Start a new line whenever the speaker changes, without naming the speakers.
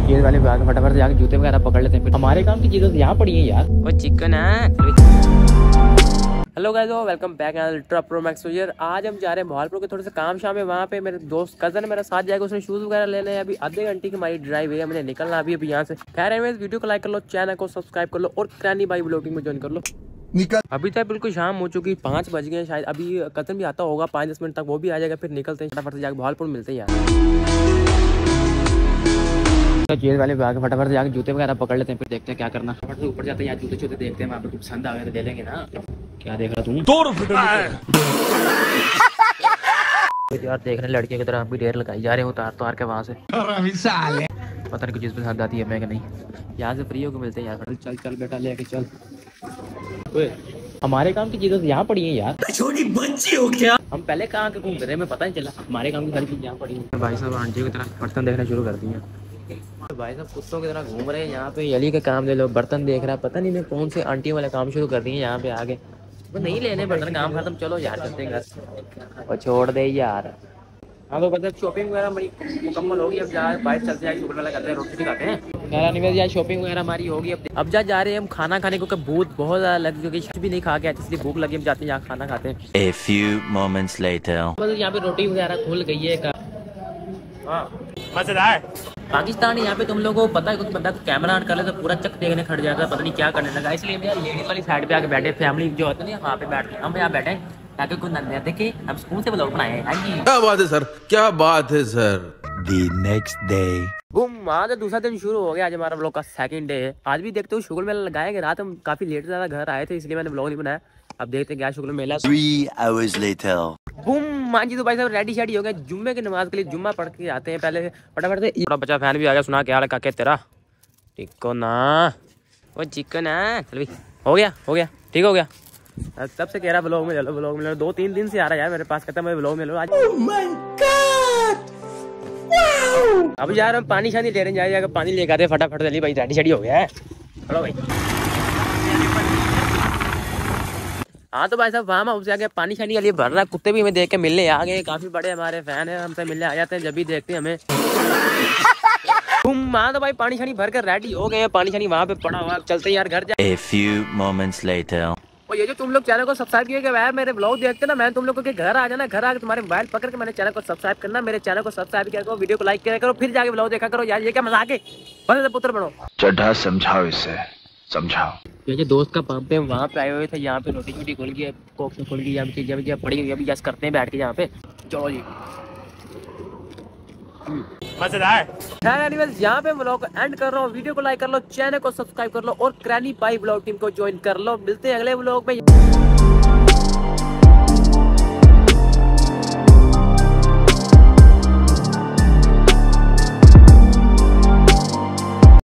चीज वाले भाग फटाफट से जाके जूते वगैरह पकड़ लेते हैं। फिर हमारे काम की चीजें यहाँ पड़ी हैं यार। वो चिकन है। Hello guys, welcome back ultra pro max. यार आज हम जा रहे हैं भावलपुर के थोड़े से काम शाम है। वहाँ पे मेरे दोस्त कजन मेरा साथ जाएगा, उसने शूज वगैरह लेने हैं। अभी आधे घंटे की हमारी ड्राइव है, हमने निकलना अभी यहाँ से। खैर है, इस वीडियो को लाइक कर लो, चैनल को सब्सक्राइब कर लो और क्रैनी बाई ब्लॉगिंग में ज्वाइन कर लो। अभी तक बिल्कुल शाम हो चुकी, 5 बज गए शायद। अभी कजन भी आता होगा 5-10 मिनट तक, वो भी आ जाएगा। फिर निकलते हैं फटाफट से जाकर भावलपुर मिलते हैं यार। जेल वाले भाग फटाफट से जाके जूते वगैरह पकड़ लेते हैं। फिर देखते हैं क्या करना। फटाफट से ऊपर जाते हैं यार, जूते छूते देखते हैं, वहाँ पे कुछ पसंद आ गए तो ले लेंगे ना। क्या देख रहा तू? 2 रुपए यार, देख रहे लड़के की तरह भी ढेर लगाई जा रहे हैं उतार के वहाँ से। पता नहीं कुछ चीज़ पसंद आती है मैं कि नहीं। यहाँ से फ्री होकर मिलते हैं यार। चल चल बेटा लेके चल। हमारे काम की चीजें यहाँ पड़ी हैं यार। छोटी बच्ची हो क्या? हम पहले कहाँ के घूम रहे हैं, हमें पता नहीं चला। हमारे काम की सारी चीज यहाँ पड़ी है। भाई साहब आंटी की तरह बर्तन देखना शुरू कर दिए। भाई साहब कुत्तों की तरह घूम रहे हैं यहाँ पे। यली के काम ले लो, बर्तन देख रहा है। पता नहीं मैं कौन से आंटी वाले काम शुरू कर दिए यहाँ पे आगे। वो नहीं लेने बर्तन, काम खत्म। चलो यार चलते हैं घर और छोड़ दे यार। हाँ तो मतलब शॉपिंग वगैरह हमारी मुकम्मल होगी। अब यार बाइक चलते हैं, शुगर वाला करते हैं, रोटी खाते हैं यार। नहीं यार शॉपिंग वगैरह हमारी होगी। अब जा रहे हैं हम खाना खाने को। भूख बहुत ज़्यादा लगी, क्योंकि कुछ भी नहीं खा के इसलिए भूख लगी। हम जाते हैं यहाँ खाना खाते हैं।
A few moments later.
मतलब यहाँ पे रोटी वगैरह खुल गई है। मजेदार पाकिस्तान यहाँ पे तुम लोगों को पता है, कुछ बंदा कैमरा ऑन कर ले तो पूरा चक देखने खड़ जाता है, पता नहीं क्या करने लगा। इसलिए यार लेडीज वाली साइड पे आके बैठे, फैमिली जो होती है ना वहाँ पे बैठ के हम यहाँ बैठे हैं ताकि कोई न देखे। हम स्कूल से ब्लॉग बनाए हैं।
क्या बात है सर, क्या बात है sir.
The next day.
Boom, आज दूसरा दिन शुरू हो गया। आज हमारा ब्लॉग का सेकंड डे है। आज भी देखते हो शुगर मेला लगाया कि रात हम काफी लेट से ज्यादा घर आए थे, इसलिए मैंने ब्लॉग नहीं बनाया। अब देखते हैं क्या शुगर मेला।
3 hours later.
बूम, मान जी तो भाई साहब रेडी शेडी हो गए जुम्मे की नमाज के लिए। जुम्मा पढ़ के आते हैं पहले फटाफट से। थोड़ा बच्चा फैन भी आ गया, सुना क्या हाल है काके तेरा? ठीक हो ना? वो चिकन है। चल भाई हो गया ठीक हो गया। तब से कह रहा ब्लॉग में ले लो, ब्लॉग में ले लो। 2-3 दिन से आ रहा है यार मेरे पास, कहता है ब्लॉग में लो आज। अब यार हम पानी शानी ले रहे हैं, पानी लेकर आते फटाफट से। भाई रेडी शेडी हो गया है, चलो भाई। हाँ तो भाई साहब वहाँ हाउस से आगे पानी शानी के लिए भर रहा है। कुत्ते भी हमें देख के मिलने आ गए, काफी बड़े हमारे फैन है, हमसे मिलने आ जाते हैं जब भी देखते हैं हमें। हाँ तो भाई पानी शानी भर कर रेडी हो गए। पानी शानी वहाँ पे पड़ा हुआ, चलते यार घर जा।
A few moments later.
और ये जो तुम लोग चैनल को सब्सक्राइब किए यार, मेरे ब्लॉग देखते ना, मैं तुम लोगों के घर आ जाना, घर आके तुम्हारे मोबाइल पकड़ के मैंने चैनल को सब्सक्राइब करना। मेरे चैनल को सब्सक्राइब किया करो, वीडियो को लाइक किया करो, फिर जाके ब्लॉग देखा करो यार। ये क्या मजाक है? बस पुत्र बनो।
चड्ढा समझाओ इसे, समझाओ।
ये दोस्त का पंप है, वहाँ पे आए हुए थे। यहाँ पे रोटी वोटी खुल गई, कोक से खुल गई, यहाँ चीजें पड़ी हुई। अभी जैसे करते हैं बैठ के यहाँ पे। चलो जी मजेदार। यहाँ पे ब्लॉग एंड कर रहा हूँ। वीडियो को लाइक कर लो, चैनल को सब्सक्राइब कर लो और क्रैनी बाई ब्लॉग टीम को ज्वाइन कर लो। मिलते हैं अगले ब्लॉग में।